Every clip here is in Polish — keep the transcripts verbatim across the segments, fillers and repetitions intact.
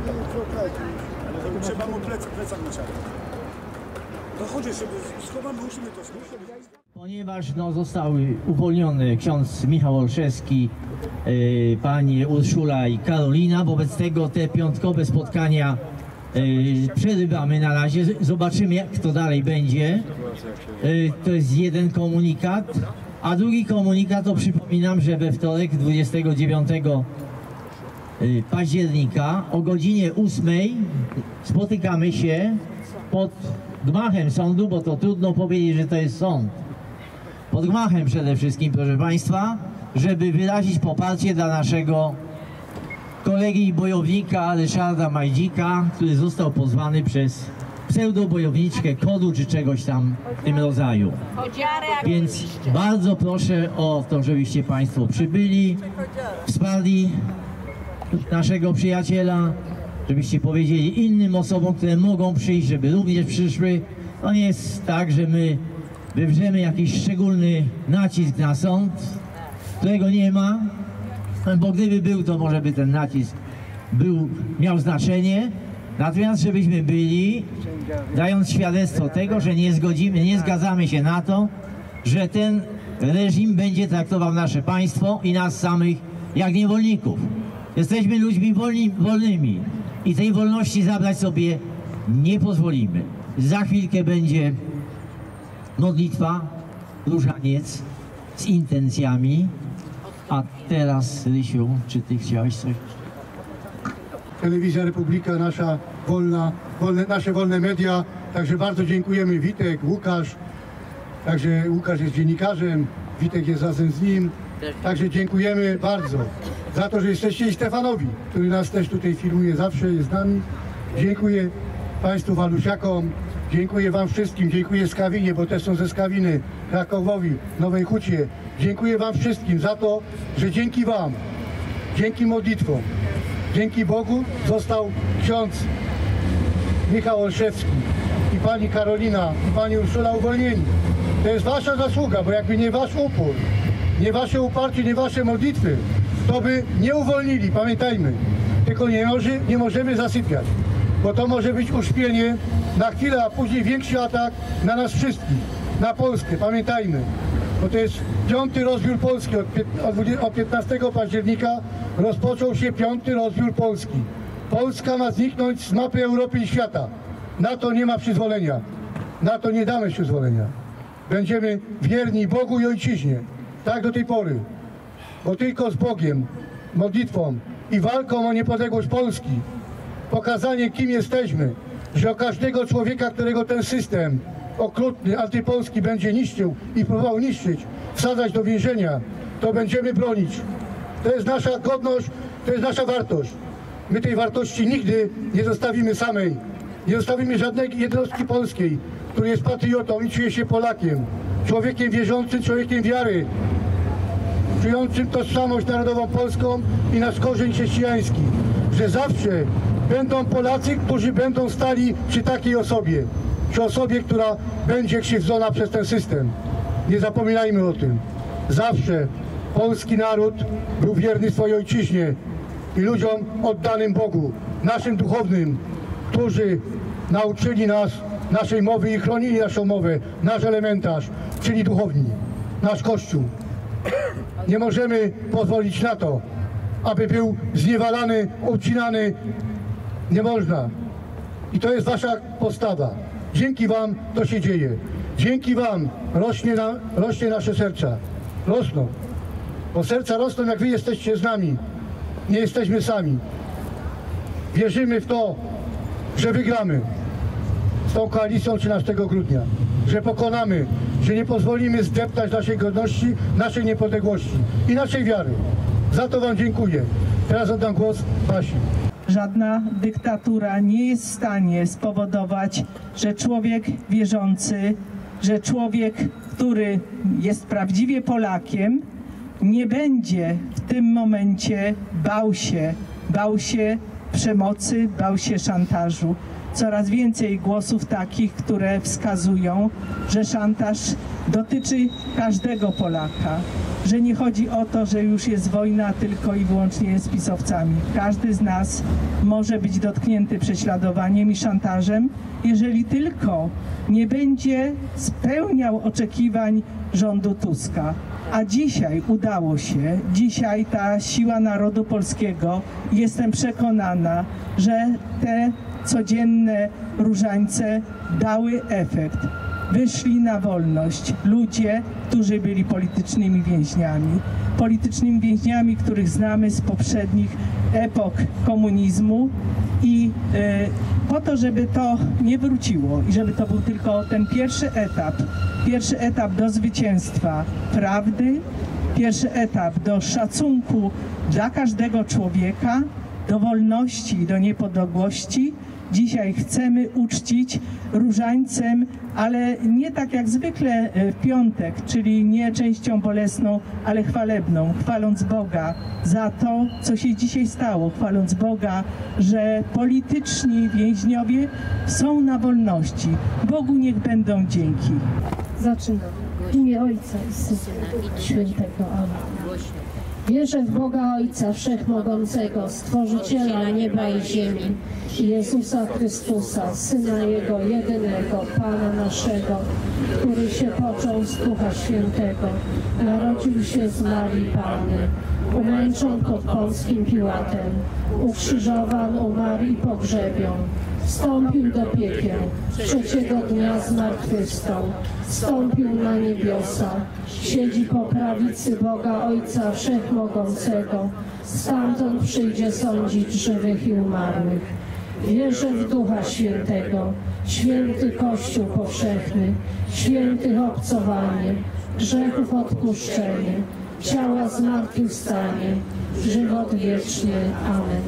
Trzeba mu plecak, plecak na czarno. Dochodzi sobie, schowamy, musimy to schować. Ponieważ no, został uwolniony ksiądz Michał Olszewski, yy, pani Urszula i Karolina, wobec tego te piątkowe spotkania yy, przerywamy na razie, zobaczymy jak to dalej będzie. Yy, to jest jeden komunikat, a drugi komunikat to przypominam, że we wtorek dwudziestego dziewiątego października o godzinie ósmej spotykamy się pod gmachem sądu, bo to trudno powiedzieć, że to jest sąd. Pod gmachem przede wszystkim, proszę Państwa, żeby wyrazić poparcie dla naszego kolegi bojownika Ryszarda Majdzika, który został pozwany przez pseudobojowniczkę kodu czy czegoś tam w tym rodzaju. Więc bardzo proszę o to, żebyście Państwo przybyli, wsparli naszego przyjaciela, żebyście powiedzieli innym osobom, które mogą przyjść, żeby również przyszły. To nie jest tak, że my wywrzemy jakiś szczególny nacisk na sąd, którego nie ma, bo gdyby był, to może by ten nacisk był, miał znaczenie. Natomiast żebyśmy byli, dając świadectwo tego, że nie zgodzimy, nie zgadzamy się na to, że ten reżim będzie traktował nasze państwo i nas samych jak niewolników. Jesteśmy ludźmi wolni, wolnymi i tej wolności zabrać sobie nie pozwolimy. Za chwilkę będzie modlitwa, różaniec z intencjami. A teraz, Rysiu, czy ty chciałeś coś? Telewizja Republika, nasza wolna, wolne, nasze wolne media. Także bardzo dziękujemy. Witek, Łukasz. Także Łukasz jest dziennikarzem, Witek jest razem z nim. Także dziękujemy bardzo za to, że jesteście, i Stefanowi, który nas też tutaj filmuje, zawsze jest z nami. Dziękuję Państwu Walusiakom, dziękuję Wam wszystkim, dziękuję Skawinie, bo też są ze Skawiny, Krakowowi, Nowej Hucie. Dziękuję Wam wszystkim za to, że dzięki Wam, dzięki modlitwom, dzięki Bogu został ksiądz Michał Olszewski i pani Karolina i pani Urszula uwolnieni. To jest Wasza zasługa, bo jakby nie Wasz upór, nie Wasze uparcie, nie Wasze modlitwy, to by nie uwolnili, pamiętajmy. Tylko nie, może, nie możemy zasypiać, bo to może być uśpienie na chwilę, a później większy atak na nas wszystkich, na Polskę, pamiętajmy. Bo to jest piąty rozbiór Polski, od piętnastego października rozpoczął się piąty rozbiór Polski. Polska ma zniknąć z mapy Europy i świata. Na to nie ma przyzwolenia, na to nie damy przyzwolenia. Będziemy wierni Bogu i Ojczyźnie, tak do tej pory, bo tylko z Bogiem, modlitwą i walką o niepodległość Polski, pokazanie kim jesteśmy, że o każdego człowieka, którego ten system okrutny, antypolski będzie niszczył i próbował niszczyć, wsadzać do więzienia, to będziemy bronić. To jest nasza godność, to jest nasza wartość. My tej wartości nigdy nie zostawimy samej. Nie zostawimy żadnej jednostki polskiej, który jest patriotą i czuje się Polakiem, człowiekiem wierzącym, człowiekiem wiary, czującym tożsamość narodową polską i nasz korzeń chrześcijański, że zawsze będą Polacy, którzy będą stali przy takiej osobie, przy osobie, która będzie krzywdzona przez ten system. Nie zapominajmy o tym. Zawsze polski naród był wierny swojej ojczyźnie i ludziom oddanym Bogu, naszym duchownym, którzy nauczyli nas naszej mowy i chronili naszą mowę, nasz elementarz, czyli duchowni, nasz Kościół. Nie możemy pozwolić na to, aby był zniewalany, obcinany. Nie można. I to jest Wasza postawa. Dzięki Wam to się dzieje. Dzięki Wam rośnie, na, rośnie nasze serca. Rosną. Bo serca rosną, jak Wy jesteście z nami. Nie jesteśmy sami. Wierzymy w to, że wygramy z tą koalicją trzynastego grudnia. Że pokonamy, że nie pozwolimy zdeptać naszej godności, naszej niepodległości i naszej wiary. Za to Wam dziękuję. Teraz oddam głos Basi. Żadna dyktatura nie jest w stanie spowodować, że człowiek wierzący, że człowiek, który jest prawdziwie Polakiem, nie będzie w tym momencie bał się, bał się przemocy, bał się szantażu. Coraz więcej głosów takich, które wskazują, że szantaż dotyczy każdego Polaka, że nie chodzi o to, że już jest wojna tylko i wyłącznie z pisowcami. Każdy z nas może być dotknięty prześladowaniem i szantażem, jeżeli tylko nie będzie spełniał oczekiwań rządu Tuska. A dzisiaj udało się, dzisiaj ta siła narodu polskiego, jestem przekonana, że te codzienne różańce dały efekt. Wyszli na wolność ludzie, którzy byli politycznymi więźniami. Politycznymi więźniami, których znamy z poprzednich epok komunizmu i y, po to, żeby to nie wróciło i żeby to był tylko ten pierwszy etap, pierwszy etap do zwycięstwa prawdy, pierwszy etap do szacunku dla każdego człowieka, do wolności, do niepodległości. Dzisiaj chcemy uczcić różańcem, ale nie tak jak zwykle w piątek, czyli nie częścią bolesną, ale chwalebną, chwaląc Boga za to, co się dzisiaj stało, chwaląc Boga, że polityczni więźniowie są na wolności. Bogu niech będą dzięki. Zaczynam. W imię Ojca i Syna i Świętego. Amen. Wierzę w Boga Ojca Wszechmogącego, Stworzyciela nieba i ziemi, i Jezusa Chrystusa, Syna Jego jedynego, Pana naszego, który się począł z Ducha Świętego, narodził się z Marii Panny, umęczon pod Pąckim Piłatem, ukrzyżowan, umarł i pogrzebion, wstąpił do piekieł, trzeciego dnia zmartwychwstał, wstąpił na niebiosa, siedzi po prawicy Boga Ojca Wszechmogącego, stamtąd przyjdzie sądzić żywych i umarłych. Wierzę w Ducha Świętego, święty Kościół powszechny, świętych obcowanie, grzechów odpuszczenie, ciała zmartwychwstanie, żywot wieczny. Amen.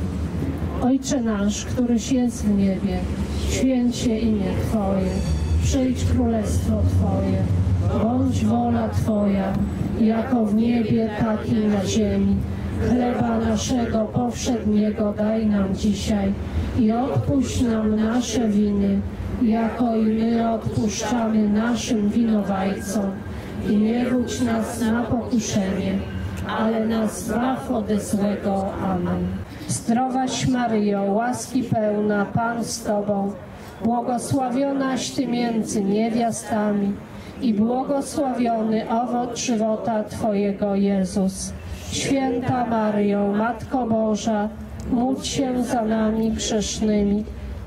Ojcze nasz, któryś jest w niebie, święć się imię Twoje, przyjdź królestwo Twoje, bądź wola Twoja, jako w niebie, tak i na ziemi. Chleba naszego powszedniego daj nam dzisiaj i odpuść nam nasze winy, jako i my odpuszczamy naszym winowajcom. I nie wódź nas na pokuszenie, ale nas zbaw ode złego. Amen. Zdrowaś Maryjo, łaski pełna, Pan z Tobą, błogosławionaś Ty między niewiastami i błogosławiony owoc żywota Twojego, Jezus. Święta Maryjo, Matko Boża, módl się za nami grzesznymi,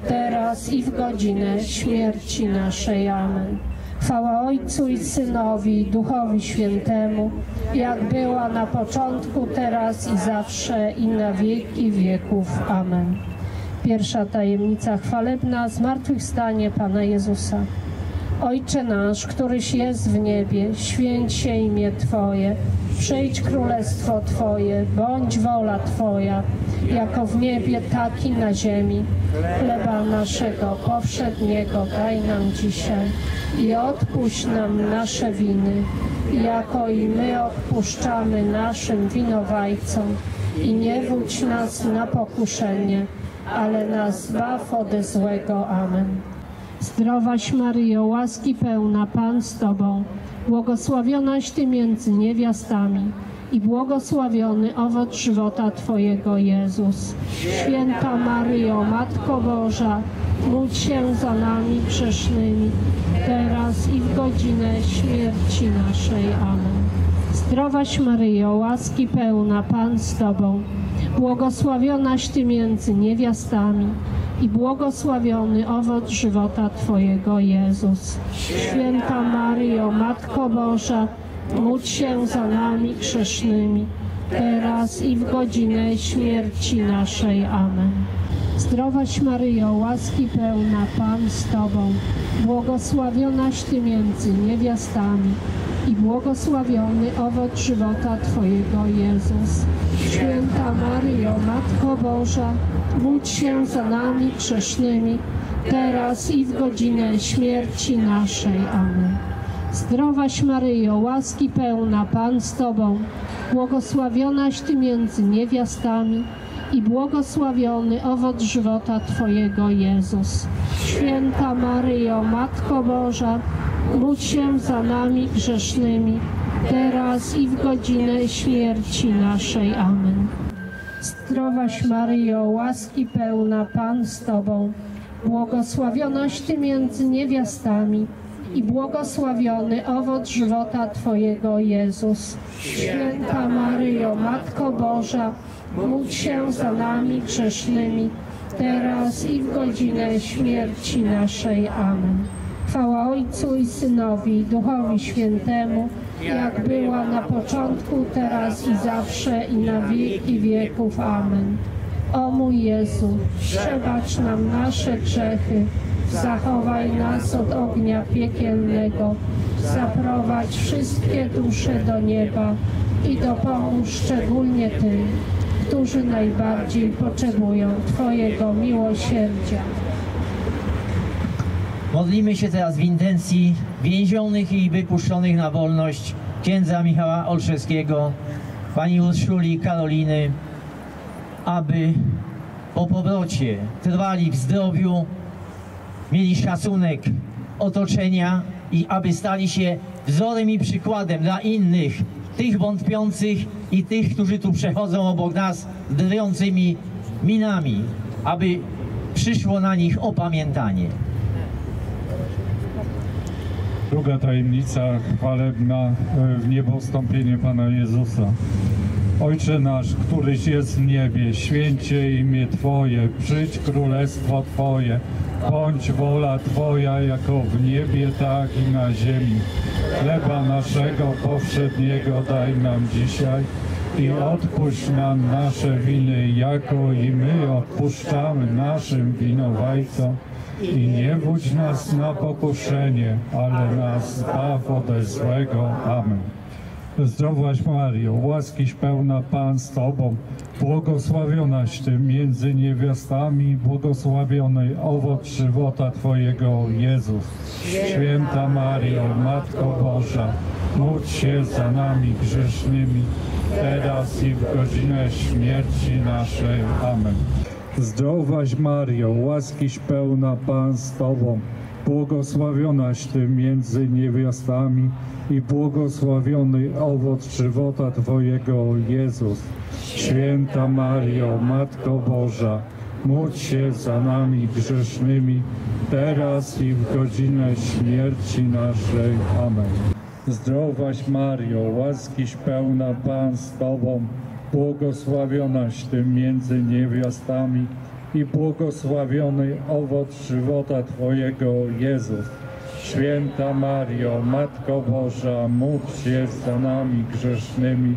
teraz i w godzinę śmierci naszej. Amen. Chwała Ojcu i Synowi, i Duchowi Świętemu, jak była na początku, teraz i zawsze, i na wieki wieków. Amen. Pierwsza tajemnica chwalebna, zmartwychwstanie Pana Jezusa. Ojcze nasz, któryś jest w niebie, święć się imię Twoje, przyjdź królestwo Twoje, bądź wola Twoja, jako w niebie, tak i na ziemi. Chleba naszego powszedniego daj nam dzisiaj i odpuść nam nasze winy, jako i my odpuszczamy naszym winowajcom. I nie wódź nas na pokuszenie, ale nas zbaw ode złego. Amen. Zdrowaś Maryjo, łaski pełna, Pan z Tobą, błogosławionaś Ty między niewiastami i błogosławiony owoc żywota Twojego, Jezus. Święta Maryjo, Matko Boża, módl się za nami grzesznymi, teraz i w godzinę śmierci naszej. Amen. Zdrowaś Maryjo, łaski pełna, Pan z Tobą, błogosławionaś Ty między niewiastami i błogosławiony owoc żywota Twojego, Jezus. Święta Maryjo, Matko Boża, módl się za nami grzesznymi, teraz i w godzinę śmierci naszej. Amen. Zdrowaś Maryjo, łaski pełna, Pan z Tobą, błogosławionaś Ty między niewiastami i błogosławiony owoc żywota Twojego, Jezus. Święta Maryjo, Matko Boża, módl się za nami grzesznymi, teraz i w godzinę śmierci naszej. Amen. Zdrowaś Maryjo, łaski pełna, Pan z Tobą, błogosławionaś Ty między niewiastami i błogosławiony owoc żywota Twojego, Jezus. Święta Maryjo, Matko Boża, módl się za nami grzesznymi, teraz i w godzinę śmierci naszej. Amen. Zdrowaś Maryjo, łaski pełna, Pan z Tobą, błogosławionaś Ty między niewiastami i błogosławiony owoc żywota Twojego, Jezus. Święta Maryjo, Matko Boża, módl się za nami grzesznymi, teraz i w godzinę śmierci naszej. Amen. Chwała Ojcu i Synowi, i Duchowi Świętemu, jak była na początku, teraz i zawsze, i na wieki wieków. Amen. O mój Jezu, przebacz nam nasze grzechy, zachowaj nas od ognia piekielnego, zaprowadź wszystkie dusze do nieba i dopomóż szczególnie tym, którzy najbardziej potrzebują Twojego miłosierdzia. Modlimy się teraz w intencji więzionych i wypuszczonych na wolność księdza Michała Olszewskiego, pani Urszuli Karoliny, aby po powrocie trwali w zdrowiu, mieli szacunek otoczenia i aby stali się wzorem i przykładem dla innych, tych wątpiących i tych, którzy tu przechodzą obok nas drwiącymi minami, aby przyszło na nich opamiętanie. Druga tajemnica chwalebna, w niebo wstąpienie Pana Jezusa. Ojcze nasz, któryś jest w niebie, święcie imię Twoje, przyjdź królestwo Twoje, bądź wola Twoja jako w niebie, tak i na ziemi. Chleba naszego powszedniego daj nam dzisiaj i odpuść nam nasze winy, jako i my odpuszczamy naszym winowajcom. I nie wódź nas na pokuszenie, ale nas zbaw ode złego. Amen. Zdrowaś Maryjo, łaskiś pełna, Pan z Tobą, błogosławionaś Ty między niewiastami, błogosławiony owoc żywota Twojego, Jezus. Święta Maryjo, Matko Boża, módl się za nami grzesznymi, teraz i w godzinę śmierci naszej. Amen. Zdrowaś Maryjo, łaskiś pełna, Pan z Tobą, błogosławionaś Ty między niewiastami i błogosławiony owoc żywota Twojego, Jezus. Święta Maryjo, Matko Boża, módl się za nami grzesznymi, teraz i w godzinę śmierci naszej. Amen. Zdrowaś Maryjo, łaskiś pełna, Pan z Tobą, błogosławionaś Ty między niewiastami i błogosławiony owoc żywota Twojego, Jezus. Święta Maryjo, Matko Boża, módl się za nami grzesznymi,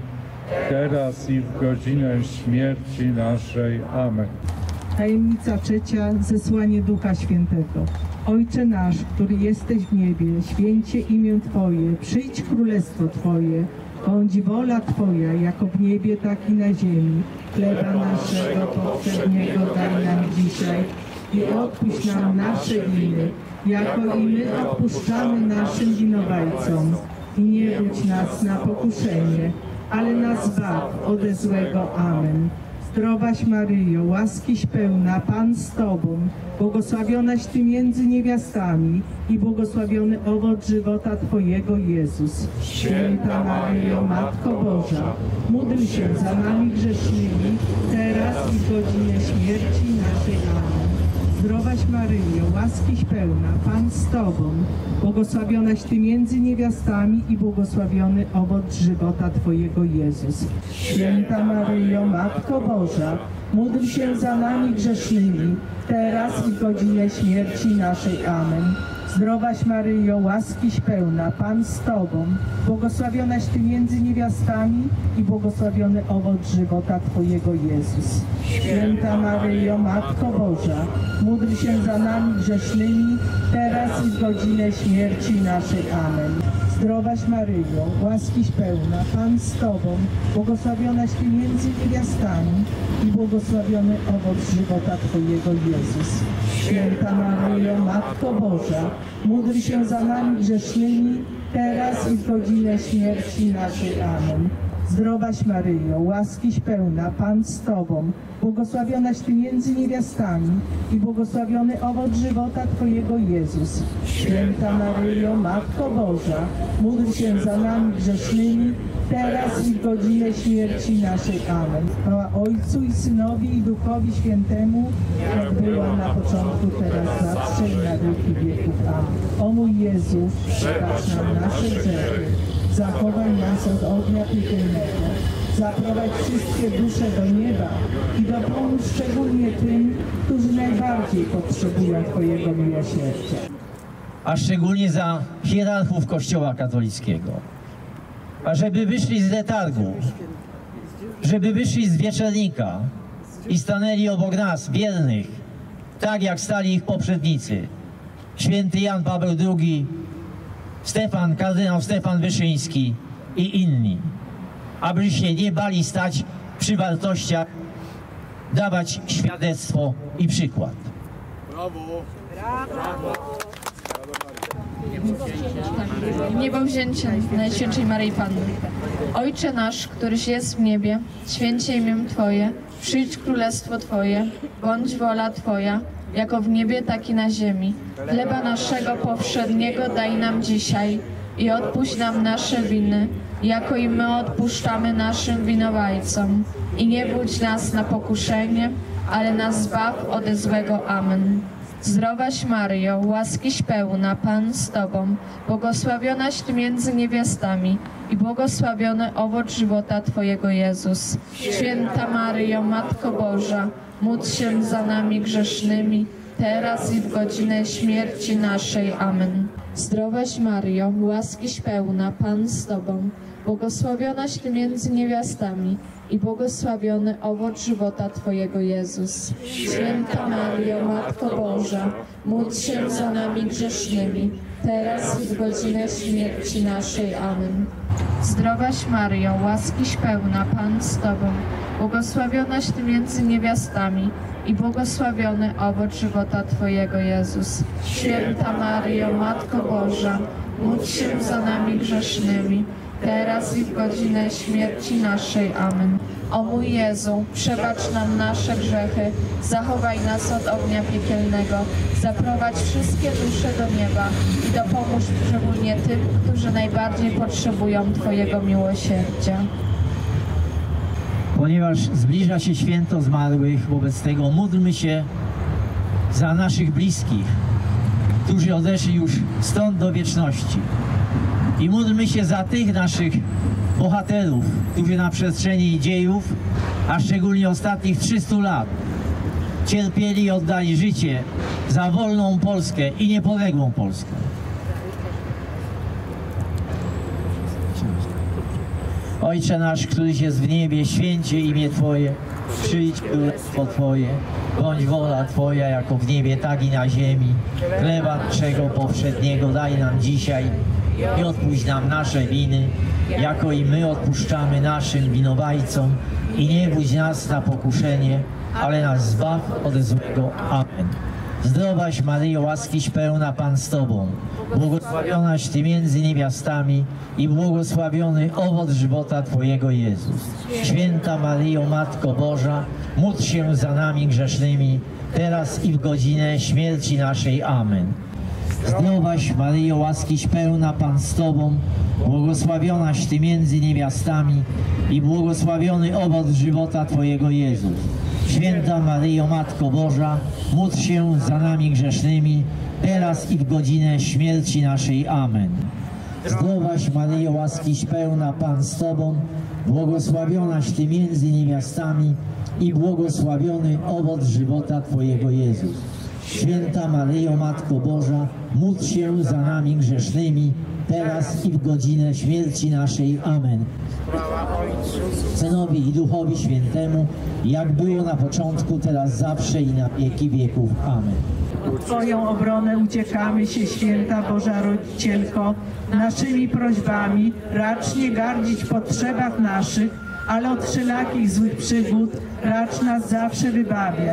teraz i w godzinę śmierci naszej. Amen. Tajemnica trzecia, zesłanie Ducha Świętego. Ojcze nasz, który jesteś w niebie, święcie imię Twoje, przyjdź królestwo Twoje, bądź wola Twoja, jako w niebie, tak i na ziemi. Chleba naszego powszedniego daj nam dzisiaj i odpuść nam nasze winy, jako i my odpuszczamy naszym winowajcom. I nie wódź nas na pokuszenie, ale nas zbaw ode złego. Amen. Zdrowaś Maryjo, łaskiś pełna, Pan z Tobą, błogosławionaś Ty między niewiastami i błogosławiony owoc żywota Twojego, Jezus. Święta Maryjo, Matko Boża, módl się za nami grzesznymi, teraz i w godzinę śmierci naszej. Amen. Zdrowaś Maryjo, łaskiś pełna, Pan z Tobą, błogosławionaś Ty między niewiastami i błogosławiony owoc żywota Twojego, Jezus. Święta Maryjo, Matko Boża, módl się za nami grzesznymi, teraz i w godzinę śmierci naszej. Amen. Zdrowaś Maryjo, łaskiś pełna, Pan z Tobą, błogosławionaś Ty między niewiastami i błogosławiony owoc żywota Twojego, Jezus. Święta Maryjo, Matko Boża, módl się za nami grzesznymi, teraz i w godzinę śmierci naszej. Amen. Zdrowaś Maryjo, łaskiś pełna, Pan z Tobą, błogosławionaś Ty między niewiastami i błogosławiony owoc żywota Twojego, Jezus. Święta Maryjo, Matko Boża, módl się za nami grzesznymi, teraz i w godzinę śmierci naszej. Amen. Zdrowaś Maryjo, łaskiś pełna, Pan z Tobą, błogosławionaś Ty między niewiastami i błogosławiony owoc żywota Twojego Jezus. Święta Maryjo, Matko Boża, módl się za nami grzesznymi, teraz i w godzinę śmierci naszej. Amen. Chwała Ojcu i Synowi i Duchowi Świętemu, jak była na początku, teraz zawsze i na wieki wieków. Amen. O mój Jezu, przebacz nam nasze grzechy, zachowaj nas od ognia piekielnego, zaprowadź wszystkie dusze do nieba i dopomóż szczególnie tym, którzy najbardziej potrzebują Twojego miłosierdzia. A szczególnie za hierarchów Kościoła katolickiego, a żeby wyszli z letargu, żeby wyszli z wieczernika i stanęli obok nas, wiernych, tak jak stali ich poprzednicy, święty Jan Paweł drugi, Stefan, kardynał Stefan Wyszyński i inni, aby się nie bali stać przy wartościach, dawać świadectwo i przykład. Niebowzięcie Najświętszej Maryi Panny. Ojcze nasz, któryś jest w niebie, święcie imię Twoje, przyjdź królestwo Twoje, bądź wola Twoja, jako w niebie, tak i na ziemi. Chleba naszego powszedniego daj nam dzisiaj i odpuść nam nasze winy, jako i my odpuszczamy naszym winowajcom. I nie budź nas na pokuszenie, ale nas zbaw ode złego. Amen. Zdrowaś Maryjo, łaskiś pełna, Pan z Tobą, błogosławionaś Ty między niewiastami i błogosławiony owoc żywota Twojego Jezus. Święta Maryjo, Matko Boża, módl się za nami grzesznymi, teraz i w godzinę śmierci naszej. Amen. Zdrowaś Maryjo, łaskiś pełna, Pan z Tobą, błogosławionaś Ty między niewiastami i błogosławiony owoc żywota Twojego Jezus. Święta Maryjo, Matko Boża, módl się za nami grzesznymi, teraz i w godzinę śmierci naszej. Amen. Zdrowaś Maryjo, łaskiś pełna, Pan z Tobą, błogosławionaś Ty między niewiastami i błogosławiony owoc żywota Twojego Jezus. Święta Maryjo, Matko Boża, módl się za nami grzesznymi, teraz i w godzinę śmierci naszej. Amen. O mój Jezu, przebacz nam nasze grzechy, zachowaj nas od ognia piekielnego, zaprowadź wszystkie dusze do nieba i dopomóż szczególnie tym, którzy najbardziej potrzebują Twojego miłosierdzia. Ponieważ zbliża się święto zmarłych, wobec tego módlmy się za naszych bliskich, którzy odeszli już stąd do wieczności. I módlmy się za tych naszych bohaterów, którzy na przestrzeni dziejów, a szczególnie ostatnich trzystu lat, cierpieli i oddali życie za wolną Polskę i niepodległą Polskę. Ojcze nasz, któryś jest w niebie, święcie imię Twoje, przyjdź królestwo Twoje, bądź wola Twoja jako w niebie, tak i na ziemi. Chleba naszego powszedniego daj nam dzisiaj i odpuść nam nasze winy, jako i my odpuszczamy naszym winowajcom. I nie budź nas na pokuszenie, ale nas zbaw ode złego. Amen. Zdrowaś Maryjo, łaskiś pełna, Pan z Tobą, błogosławionaś Ty między niewiastami i błogosławiony owoc żywota Twojego Jezus. Święta Maryjo, Matko Boża, módl się za nami grzesznymi, teraz i w godzinę śmierci naszej. Amen. Zdrowaś Maryjo, łaskiś pełna, Pan z Tobą, błogosławionaś Ty między niewiastami i błogosławiony owoc żywota Twojego Jezus. Święta Maryjo, Matko Boża, módl się za nami grzesznymi, teraz i w godzinę śmierci naszej. Amen. Zdrowaś Maryjo, łaskiś pełna, Pan z Tobą, błogosławionaś Ty między niewiastami i błogosławiony owoc żywota Twojego Jezus. Święta Maryjo, Matko Boża, módl się za nami grzesznymi, teraz i w godzinę śmierci naszej. Amen. Synowi i Duchowi Świętemu, jak było na początku, teraz zawsze i na wieki wieków. Amen. W Twoją obronę uciekamy się, Święta Boża Rodzicielko, naszymi prośbami racz nie gardzić w potrzebach naszych, ale od wszelakich złych przygód racz nas zawsze wybawiać.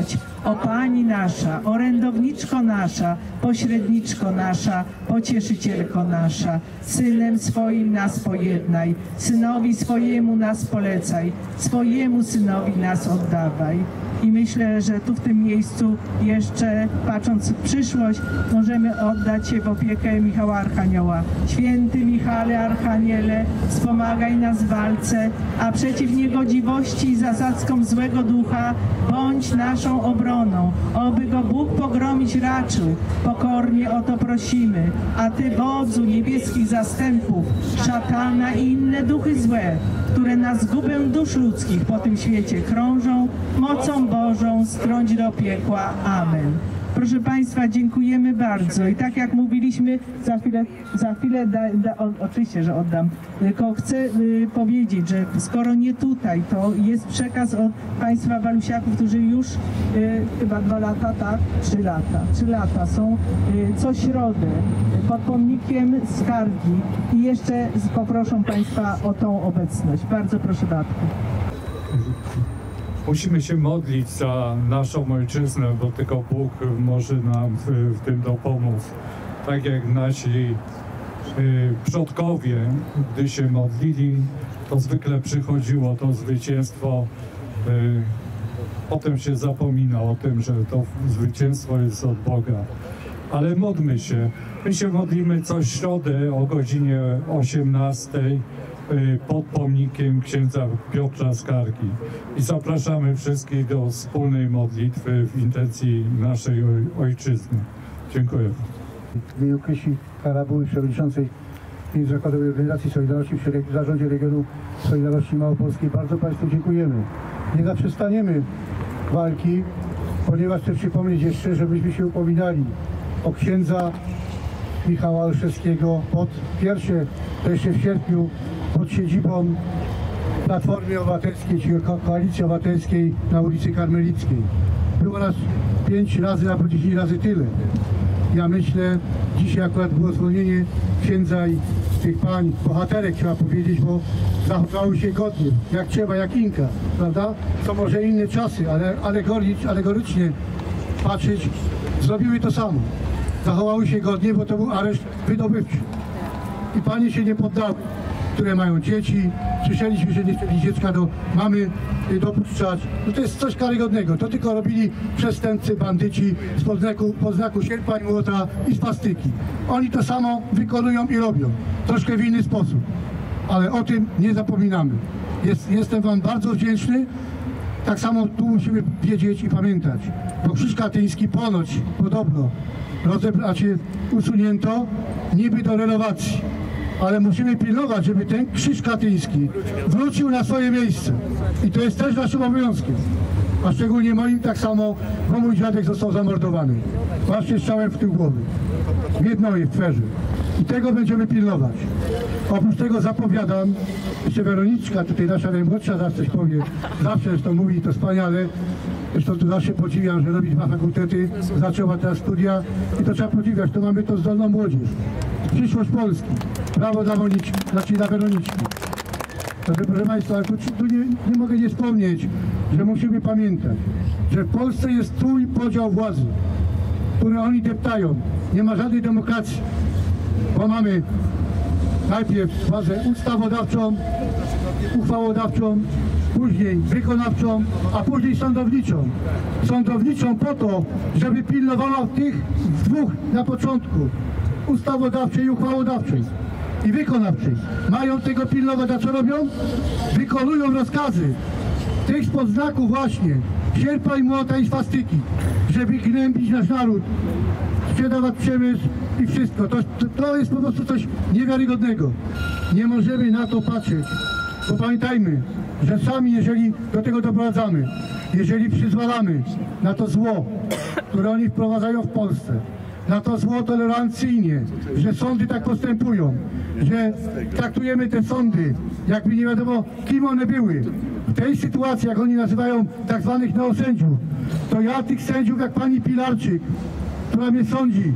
O Pani nasza, orędowniczko nasza, pośredniczko nasza, pocieszycielko nasza, Synem swoim nas pojednaj, Synowi swojemu nas polecaj, swojemu Synowi nas oddawaj. I myślę, że tu w tym miejscu jeszcze, patrząc w przyszłość, możemy oddać się w opiekę Michała Archanioła. Święty Michale Archaniele, wspomagaj nas w walce, a przeciw niegodziwości i zasadzkom złego ducha bądź naszą obroną, oby go Bóg pogromić raczył. Pokornie o to prosimy, a Ty, wodzu niebieskich zastępów, szatana i inne duchy złe, które na zgubę dusz ludzkich po tym świecie krążą, mocą Bożą strąć do piekła. Amen. Proszę Państwa, dziękujemy bardzo i tak jak mówiliśmy, za chwilę, za chwilę da, da, o, oczywiście, że oddam, tylko chcę y, powiedzieć, że skoro nie tutaj, to jest przekaz od Państwa walusiaków, którzy już y, chyba dwa lata, tak? Trzy lata, trzy lata są y, co środę pod pomnikiem Skargi i jeszcze poproszę Państwa o tą obecność. Bardzo proszę Batku. Musimy się modlić za naszą ojczyznę, bo tylko Bóg może nam w, w tym dopomóc. Tak jak nasi y, przodkowie, gdy się modlili, to zwykle przychodziło to zwycięstwo. Y, potem się zapomina o tym, że to zwycięstwo jest od Boga. Ale modlmy się. My się modlimy co środę o godzinie osiemnastej pod pomnikiem księdza Piotra Skargi. I zapraszamy wszystkich do wspólnej modlitwy w intencji naszej ojczyzny. Dziękuję. W imieniu Krysi Karabuły, przewodniczącej Międzynarodowej Organizacji Solidarności w Zarządzie Regionu Solidarności Małopolskiej. Bardzo Państwu dziękujemy. Nie zaprzestaniemy walki, ponieważ chcę przypomnieć jeszcze, żebyśmy się upominali o księdza Michała Olszewskiego pod pierwsze, to jeszcze w sierpniu, pod siedzibą Platformy Obywatelskiej, czyli Ko Koalicji Obywatelskiej na ulicy Karmelickiej. Było nas pięć razy albo dziesięć razy tyle. Ja myślę, dzisiaj akurat było zwolnienie księdza i tych pań, bohaterek trzeba powiedzieć, bo zachowały się godnie, jak trzeba, jak Inka, prawda? To może inne czasy, ale alegorycz, alegorycznie patrzeć, zrobiły to samo. Zachowały się godnie, bo to był areszt wydobywczy. I panie się nie poddały, które mają dzieci. Słyszeliśmy, że nie chcieli dziecka do mamy dopuszczać. No to jest coś karygodnego. To tylko robili przestępcy, bandyci z podznaku, podznaku sierpa i młota i swastyki. Oni to samo wykonują i robią. Troszkę w inny sposób. Ale o tym nie zapominamy. Jest, jestem wam bardzo wdzięczny. Tak samo tu musimy wiedzieć i pamiętać. Bo krzyż katyński ponoć, podobno, rozebracie usunięto niby do renowacji. Ale musimy pilnować, żeby ten krzyż katyński wrócił na swoje miejsce. I to jest też naszym obowiązkiem. A szczególnie moim tak samo, bo mój dziadek został zamordowany. Właśnie strzałem w tył głowy. W Jednoje, w Twerze. I tego będziemy pilnować. Oprócz tego zapowiadam, jeszcze Weroniczka, tutaj nasza najmłodsza, zawsze coś powie. Zawsze zresztą mówi to wspaniale. Zresztą tu zawsze podziwiam, że robi dwa fakultety, zaczęła teraz studia i to trzeba podziwiać. To mamy to zdolną młodzież. Przyszłość Polski. Brawo dla Moniczki, znaczy dla Weroniczki. Także proszę Państwa, tu, tu nie, nie mogę nie wspomnieć, że musimy pamiętać, że w Polsce jest trójpodział władzy, który oni deptają. Nie ma żadnej demokracji, bo mamy najpierw władzę ustawodawczą, uchwałodawczą, później wykonawczą, a później sądowniczą. Sądowniczą po to, żeby pilnowała tych dwóch na początku, ustawodawczej i uchwałodawczej i wykonawczej. Mają tego pilnować, a co robią? Wykonują rozkazy tych spod znaku właśnie sierpa i młota i swastyki, żeby gnębić nasz naród, sprzedawać przemysł i wszystko. To, to, to jest po prostu coś niewiarygodnego. Nie możemy na to patrzeć, bo pamiętajmy, że sami jeżeli do tego doprowadzamy, jeżeli przyzwalamy na to zło, które oni wprowadzają w Polsce, na to zło tolerancyjnie, że sądy tak postępują, że traktujemy te sądy, jakby nie wiadomo kim one były. W tej sytuacji, jak oni nazywają tak zwanych neosędziów, to ja tych sędziów jak pani Pilarczyk, która mnie sądzi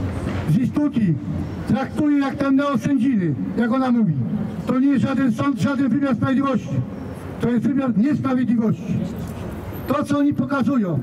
z Istuti, traktuję jak tam neosędziny, jak ona mówi. To nie jest żaden sąd, żaden wymiar sprawiedliwości. To jest wymiar niesprawiedliwości. To, co oni pokazują,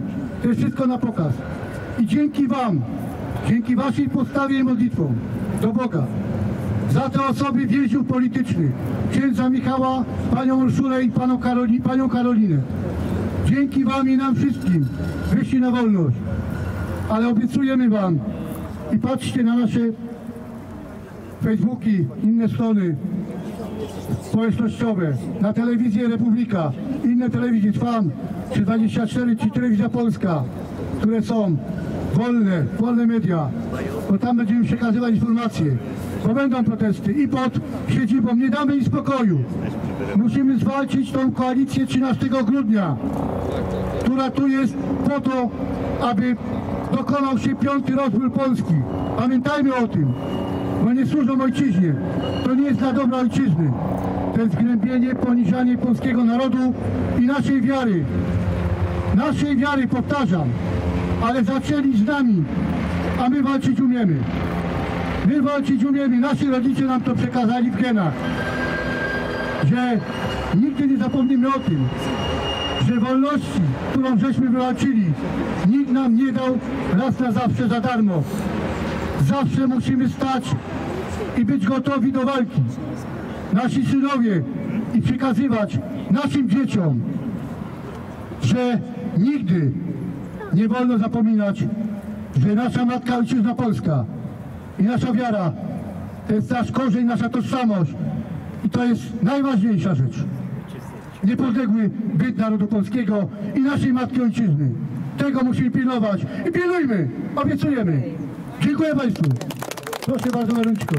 To jest wszystko na pokaz. I dzięki Wam, dzięki Waszej postawie i modlitwom do Boga, za te osoby więźniów politycznych, księdza Michała, panią Urszulę i panią, Karoli, panią Karolinę. Dzięki Wam i nam wszystkim wyszli na wolność. Ale obiecujemy Wam i patrzcie na nasze Facebooki, inne strony społecznościowe, na telewizję Republika, inne telewizje, Trwam, czy dwadzieścia cztery, czy Telewizja Polska, które są wolne, wolne media, bo tam będziemy przekazywać informacje, bo będą protesty i pod siedzibą, nie damy im spokoju. Musimy zwalczyć tą koalicję trzynastego grudnia, która tu jest po to, aby dokonał się piąty rozbiór Polski. Pamiętajmy o tym, bo nie służą ojczyźnie. To nie jest dla dobra ojczyzny. To jest gnębienie, poniżanie polskiego narodu i naszej wiary. Naszej wiary, powtarzam, ale zaczęli z nami, a my walczyć umiemy. My walczyć umiemy. Nasi rodzice nam to przekazali w genach, że nigdy nie zapomnimy o tym, że wolności, którą żeśmy wywalczyli, nikt nam nie dał raz na zawsze za darmo. Zawsze musimy stać i być gotowi do walki. Nasi synowie i przekazywać naszym dzieciom, że nigdy nie wolno zapominać, że nasza matka ojczyzna Polska i nasza wiara to jest nasz korzeń, nasza tożsamość i to jest najważniejsza rzecz. Niepodległy byt narodu polskiego i naszej matki ojczyzny. Tego musimy pilnować i pilnujmy, obiecujemy. Dziękuję Państwu. Proszę bardzo, Weroniko.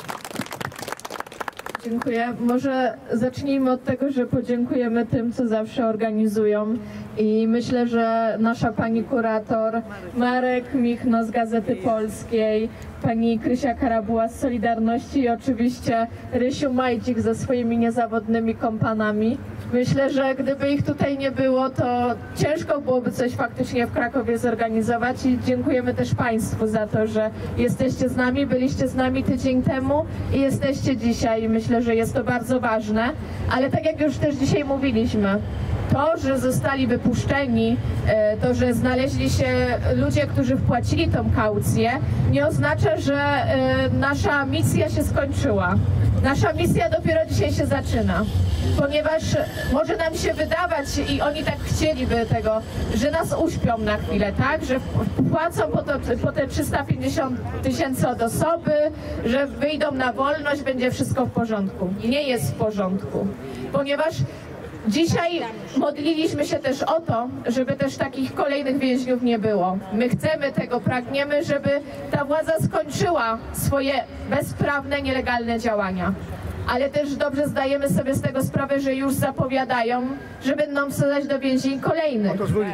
Dziękuję. Może zacznijmy od tego, że podziękujemy tym, co zawsze organizują. I myślę, że nasza pani kurator, Marek Michno z Gazety Polskiej, pani Krysia Karabuła z Solidarności i oczywiście Rysiu Majdzik ze swoimi niezawodnymi kompanami. Myślę, że gdyby ich tutaj nie było, to ciężko byłoby coś faktycznie w Krakowie zorganizować i dziękujemy też Państwu za to, że jesteście z nami, byliście z nami tydzień temu i jesteście dzisiaj. Myślę, że jest to bardzo ważne, ale tak jak już też dzisiaj mówiliśmy, to, że zostali wypuszczeni, to, że znaleźli się ludzie, którzy wpłacili tą kaucję, nie oznacza, że nasza misja się skończyła. Nasza misja dopiero dzisiaj się zaczyna, ponieważ może nam się wydawać, i oni tak chcieliby tego, że nas uśpią na chwilę, tak? Że wpłacą po, to, po te trzysta pięćdziesiąt tysięcy od osoby, że wyjdą na wolność, będzie wszystko w porządku. Nie jest w porządku, ponieważ dzisiaj modliliśmy się też o to, żeby też takich kolejnych więźniów nie było. My chcemy tego, pragniemy, żeby ta władza skończyła swoje bezprawne, nielegalne działania. Ale też dobrze zdajemy sobie z tego sprawę, że już zapowiadają, że będą wsadzać do więzień kolejnych.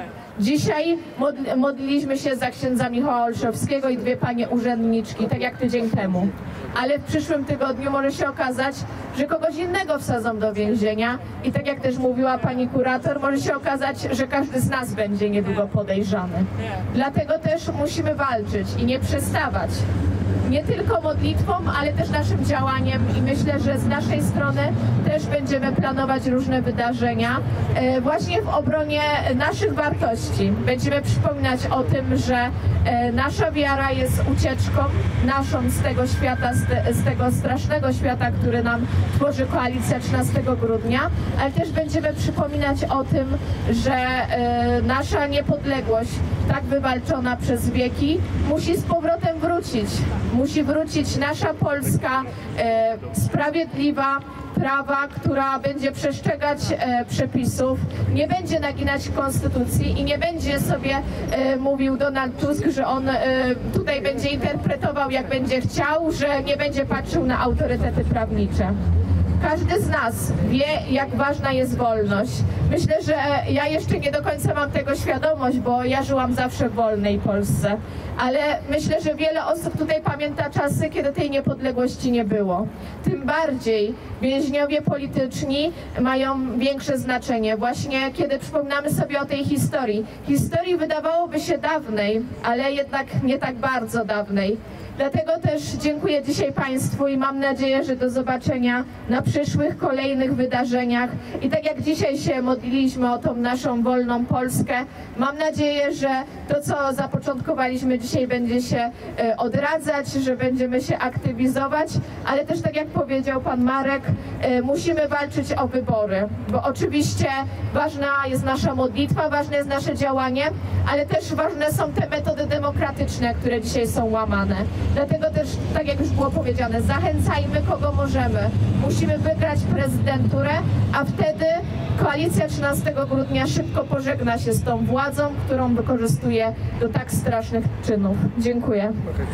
Dzisiaj modliliśmy się za księdza Michała Olszewskiego i dwie panie urzędniczki, tak jak tydzień temu. Ale w przyszłym tygodniu może się okazać, że kogoś innego wsadzą do więzienia i tak jak też mówiła pani kurator, może się okazać, że każdy z nas będzie niedługo podejrzany. Dlatego też musimy walczyć i nie przestawać. Nie tylko modlitwą, ale też naszym działaniem i myślę, że z naszej strony też będziemy planować różne wydarzenia e, właśnie w obronie naszych wartości. Będziemy przypominać o tym, że e, nasza wiara jest ucieczką naszą z tego świata, z, te, z tego strasznego świata, który nam tworzy koalicja trzynastego grudnia, ale też będziemy przypominać o tym, że e, nasza niepodległość, tak wywalczona przez wieki, musi z powrotem wrócić. Musi wrócić nasza Polska e, sprawiedliwa, prawa, która będzie przestrzegać e, przepisów, nie będzie naginać konstytucji i nie będzie sobie e, mówił Donald Tusk, że on e, tutaj będzie interpretował jak będzie chciał, że nie będzie patrzył na autorytety prawnicze. Każdy z nas wie, jak ważna jest wolność. Myślę, że ja jeszcze nie do końca mam tego świadomość, bo ja żyłam zawsze w wolnej Polsce. Ale myślę, że wiele osób tutaj pamięta czasy, kiedy tej niepodległości nie było. Tym bardziej więźniowie polityczni mają większe znaczenie. Właśnie kiedy przypominamy sobie o tej historii. Historii wydawałoby się dawnej, ale jednak nie tak bardzo dawnej. Dlatego też dziękuję dzisiaj Państwu i mam nadzieję, że do zobaczenia na przyszłych kolejnych wydarzeniach. I tak jak dzisiaj się modlimy, modliliśmy o tą naszą wolną Polskę. Mam nadzieję, że to, co zapoczątkowaliśmy dzisiaj, będzie się odradzać, że będziemy się aktywizować, ale też tak jak powiedział pan Marek, musimy walczyć o wybory, bo oczywiście ważna jest nasza modlitwa, ważne jest nasze działanie, ale też ważne są te metody demokratyczne, które dzisiaj są łamane. Dlatego też, tak jak już było powiedziane, zachęcajmy kogo możemy. Musimy wygrać prezydenturę, a wtedy koalicja trzynastego grudnia szybko pożegna się z tą władzą, którą wykorzystuje do tak strasznych czynów. Dziękuję.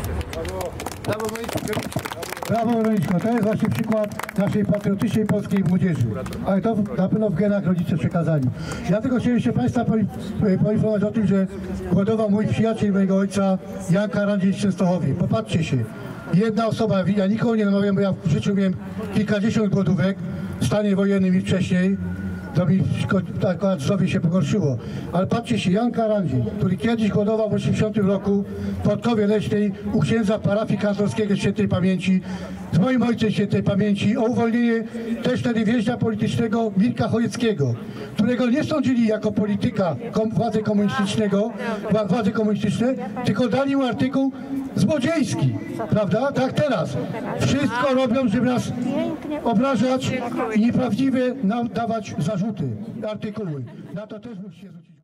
Brawo, Weroniczko, to jest właśnie przykład naszej patriotycznej polskiej młodzieży, ale to na pewno w genach rodzice przekazali. Ja tylko chciałem się Państwa poinformować o tym, że głodował mój przyjaciel mojego ojca, Jan Karandziej z Częstochowie. Popatrzcie się, jedna osoba, ja nikogo nie namawiam, bo ja w życiu miałem kilkadziesiąt głodówek w stanie wojennym i wcześniej, to mi akurat zdrowie się pogorszyło. Ale patrzcie się, Jan Karandziej, który kiedyś głodował w osiemdziesiątym roku w Podkowie Leśnej u księdza parafii kantorskiego świętej pamięci, z moim ojcem świętej pamięci, o uwolnienie też wtedy więźnia politycznego Mirka Chojeckiego, którego nie sądzili jako polityka kom, władzy komunistycznego, władzy komunistyczne, tylko dali mu artykuł złodziejski, prawda? Tak teraz. Wszystko robią, żeby nas obrażać i nieprawdziwe nam dawać zarzuty, artykuły. Na to też musicie zwrócić.